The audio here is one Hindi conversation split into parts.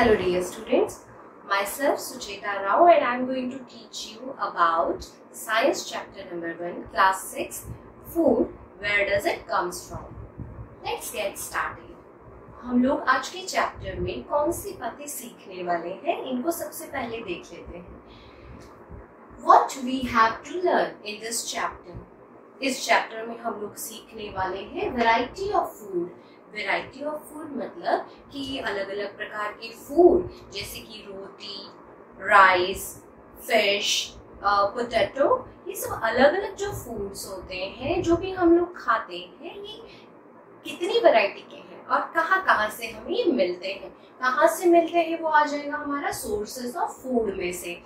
Hello dear students, myself Sucheta Rao and I am going to teach you about Science chapter number 1, class 6, Food, where does it comes from? Let's get started. हम लोग आज के चैप्टर में कौन सी बातें सीखने वाले हैं, इनको सबसे पहले देख लेते हैं. What we have to learn in this chapter? इस चैप्टर में हम लोग सीखने वाले हैं variety of food. Variety of food मतलब कि अलग अलग प्रकार के फूड, जैसे कि रोटी, राइस, फिश, पोटैटो, ये सब अलग अलग जो फूड्स होते हैं जो भी हम लोग खाते हैं, ये कितनी वैरायटी के हैं और कहाँ से हमें ये मिलते हैं. कहाँ से मिलते हैं वो आ जाएगा हमारा सोर्सेस ऑफ फूड में से.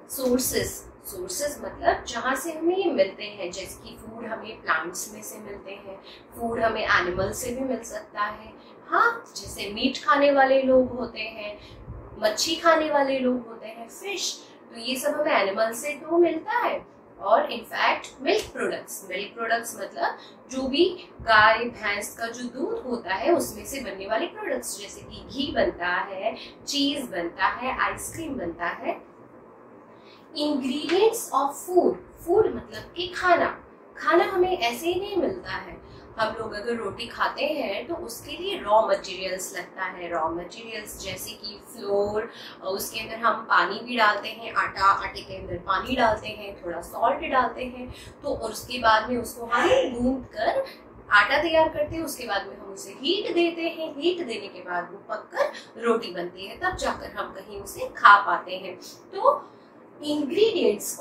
सोर्सेस मतलब जहाँ से हमें ये मिलते हैं, जैसे कि फूड हमें प्लांट्स में से मिलते हैं, फूड हमें एनिमल से भी मिल सकता है. हाँ, जैसे मीट खाने वाले लोग होते हैं, मच्छी खाने वाले लोग होते हैं, फिश, तो ये सब हमें एनिमल से तो मिलता है. और इनफैक्ट मिल्क प्रोडक्ट्स मतलब जो भी गाय भैंस का जो दूध होता है उसमें से बनने वाले प्रोडक्ट्स, जैसे कि घी बनता है, चीज बनता है, आइसक्रीम बनता है. इंग्रेडिएंट्स ऑफ फूड मतलब कि खाना हमें ऐसे ही नहीं मिलता है. हम लोग अगर रोटी खाते हैं तो उसके लिए रॉ मटेरियल्स लगता है. रॉ मटेरियल्स जैसे कि फ्लोर, उसके अंदर हम पानी भी डालते हैं, आटे के अंदर पानी डालते हैं, थोड़ा सॉल्ट डालते हैं, तो और उसके बाद में उसको हम गूंद कर आटा तैयार करते हैं. उसके बाद में हम उसे हीट देते हैं. हीट देने के बाद वो पककर रोटी बनती है, तब जाकर हम कहीं उसे खा पाते हैं. तो इंग्रेडिएंट्स,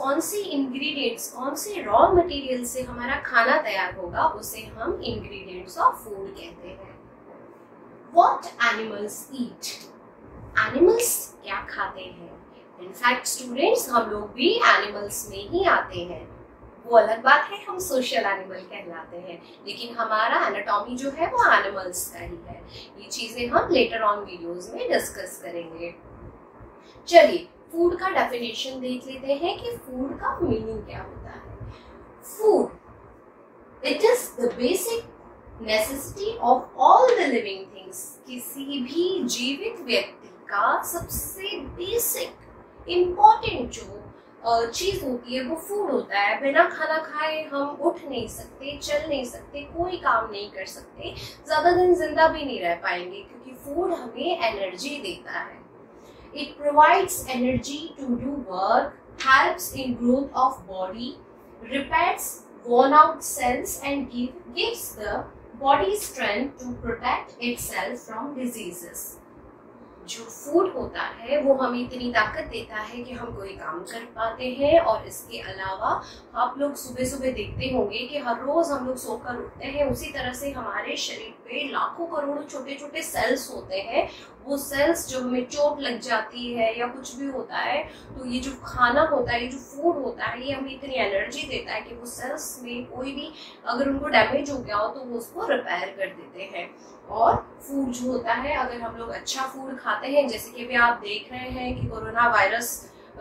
कौन से रॉ मटेरियल से हमारा खाना तैयार होगा, उसे हम इंग्रेडिएंट्स ऑफ फूड कहते हैं. What animals eat? एनिमल्स क्या खाते हैं? इनफैक्ट स्टूडेंट्स, हम लोग भी एनिमल्स में ही आते हैं. वो अलग बात है, हम सोशल एनिमल कहलाते हैं, लेकिन हमारा एनाटॉमी जो है वो एनिमल्स का ही है. ये चीजें हम लेटर ऑन वीडियोस में डिस्कस करेंगे. चलिए फूड का डेफिनेशन देख लेते हैं कि फूड का मीनिंग क्या होता है. Food, it is the basic necessity of all the living things. किसी भी जीवित व्यक्ति का सबसे बेसिक इम्पोर्टेंट जो चीज होती है वो फूड होता है. बिना खाना खाए हम उठ नहीं सकते, चल नहीं सकते, कोई काम नहीं कर सकते, ज्यादा दिन जिंदा भी नहीं रह पाएंगे, क्योंकि फूड हमें एनर्जी देता है. It provides energy to do work, helps in growth of body, repairs worn out cells and gives the body strength to protect itself from diseases. जो फूड होता है वो हमें इतनी ताकत देता है कि हम कोई काम कर पाते हैं. और इसके अलावा आप लोग सुबह सुबह देखते होंगे कि हर रोज हम लोग सोकर उठते हैं, उसी तरह से हमारे शरीर पे लाखों करोड़ों छोटे छोटे सेल्स होते हैं. वो सेल्स जो हमें चोट लग जाती है या कुछ भी होता है, तो ये जो खाना होता है, ये जो फूड होता है, ये हमें इतनी एनर्जी देता है कि वो सेल्स में कोई भी अगर उनको डैमेज हो गया हो तो वो उसको रिपेयर कर देते हैं. और फूड जो होता है, अगर हम लोग अच्छा फूड खाते हैं, जैसे कि अभी आप देख रहे हैं कि कोरोना वायरस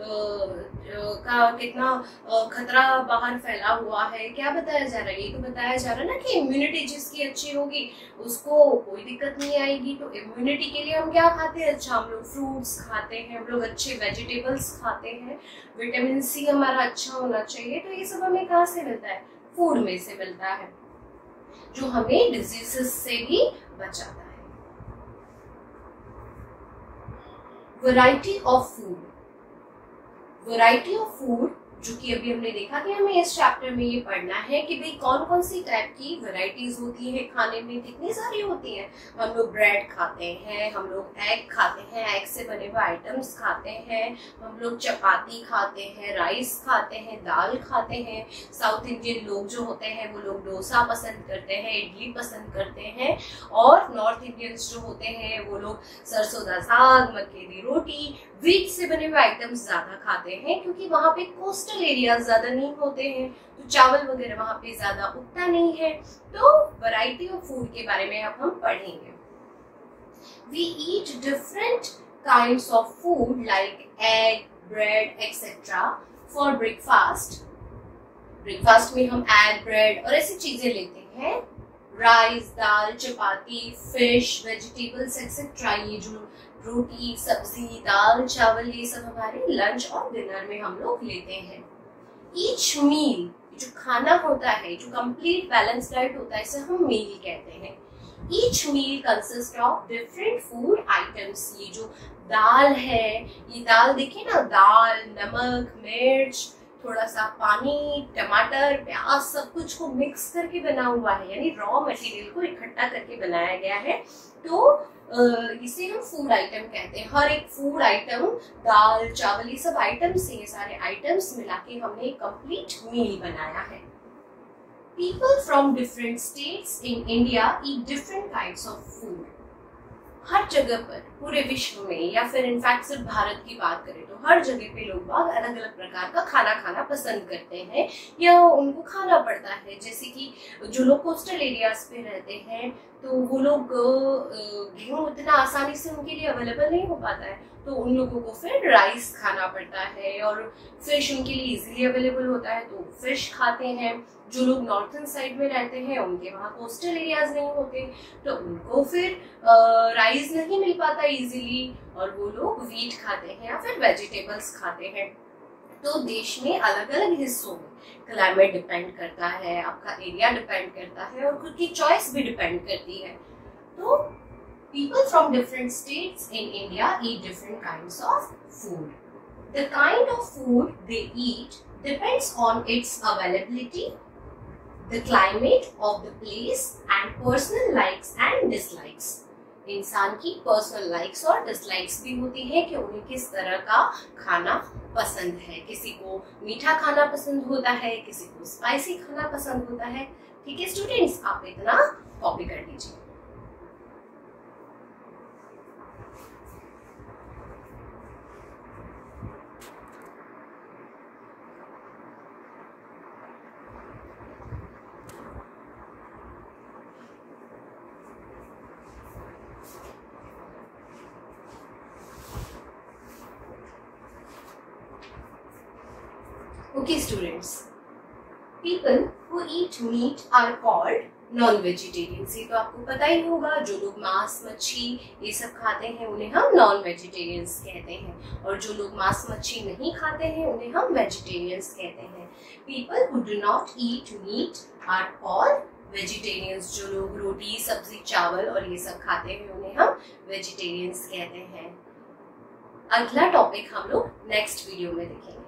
का कितना खतरा बाहर फैला हुआ है, क्या बताया जा रहा है? ये तो बताया जा रहा है ना कि इम्यूनिटी जिसकी अच्छी होगी उसको कोई दिक्कत नहीं आएगी. तो इम्यूनिटी के लिए हम क्या खाते हैं? अच्छा, हम लोग फ्रूट्स खाते हैं, हम लोग अच्छे वेजिटेबल्स खाते हैं, विटामिन सी हमारा अच्छा होना चाहिए. तो ये सब हमें कहाँ से मिलता है? फूड में से मिलता है, जो हमें डिजीजेस से भी बचाता है. वैरायटी ऑफ फूड जो कि अभी हमने देखा कि हमें इस चैप्टर में ये पढ़ना है कि भाई कौन कौन सी टाइप की वैरायटीज होती है खाने में. कितनी सारी होती हैं. हम लोग ब्रेड खाते हैं, हम लोग एग खाते हैं, एग से बने हुए आइटम्स खाते हैं, हम लोग चपाती खाते हैं, राइस खाते हैं, दाल खाते हैं. साउथ इंडियन लोग जो होते हैं वो लोग डोसा पसंद करते हैं, इडली पसंद करते हैं. और नॉर्थ इंडियंस जो होते हैं वो लोग सरसों का साग, मक्के की रोटी, व्हीट से बने हुए आइटम्स ज्यादा खाते हैं, क्योंकि वहां पे कोस्टल एरिया ज्यादा नहीं होते हैं, तो चावल वगैरह वहां पे ज्यादा उगता नहीं है. तो वैरायटी ऑफ फूड के बारे में अब हम पढ़ेंगे. We eat different kinds of food like egg, bread etcetera for breakfast. Breakfast में हम एग, ब्रेड और ऐसी चीजें लेते हैं. Rice, dal, chapati, fish, vegetables etcetera, ये जो रोटी, सब्जी, दाल, चावल, ये सब हमारे लंच और डिनर में हम लोग लेते हैं। ईच मील, जो खाना होता है, जो कंप्लीट बैलेंस डाइट होता है, इसे हम मील कहते हैं। Each meal consist of different food items. ये जो दाल है, ये दाल देखिए ना, दाल, नमक, मिर्च, थोड़ा सा पानी, टमाटर, प्याज, सब कुछ को मिक्स करके बना हुआ है, यानी रॉ मटेरियल को इकट्ठा करके बनाया गया है। तो इसे हम फूड आइटम कहते हैं। हर एक फूड आइटम, दाल, चावल, ये सब आइटम्स, ये सारे आइटम्स मिला के हमने एक कंप्लीट मील बनाया है। People from different states in India eat different kinds of food. हर जगह पर, पूरे विश्व में, या फिर इनफैक्ट सिर्फ भारत की बात करें तो हर जगह पे लोग बाग अलग अलग प्रकार का खाना खाना पसंद करते हैं या उनको खाना पड़ता है। जैसे कि जो लोग कोस्टल एरियाज पे रहते हैं तो वो लोग गेहूं इतना आसानी से उनके लिए अवेलेबल नहीं हो पाता है, तो उन लोगों को फिर राइस खाना पड़ता है। और फिश उनके लिए इजीली अवेलेबल होता है तो फिश खाते हैं। जो लोग नॉर्थन साइड में रहते हैं, उनके वहाँ कोस्टल एरियाज नहीं होते, तो उनको फिर राइस नहीं मिल पाता इजीली, और वो लोग वीट खाते हैं या फिर वेजिटेबल्स खाते हैं। तो देश में अलग अलग हिस्सों में क्लाइमेट डिपेंड करता है, आपका एरिया डिपेंड करता है, और खुद की चॉइस भी डिपेंड करती है। तो people from different states in India eat different kinds of food. The kind of food they eat depends on its availability, the climate of the place, and personal likes and dislikes. इंसान की पर्सनल लाइक्स और डिसलाइक्स भी होती हैं कि उन्हें किस तरह का खाना पसंद है। किसी को मीठा खाना पसंद होता है, किसी को स्पाइसी खाना पसंद होता है। ठीक है स्टूडेंट्स, आप इतना कॉपी कर लीजिए। Okay students, people who eat meat are called non-vegetarians। ये तो आपको पता ही होगा, जो लोग मांस, मच्छी ये सब खाते हैं उन्हें हम नॉन-वेजिटेरियंस कहते हैं, और जो लोग मांस, मच्छी नहीं खाते हैं उन्हें हम वेजिटेरियंस कहते हैं। People who do not eat meat are called vegetarians. जो लोग रोटी, सब्जी, चावल और ये सब खाते हैं उन्हें हम वेजिटेरियंस कहते हैं। अगला टॉपिक हम लोग नेक्स्ट वीडियो में देखेंगे।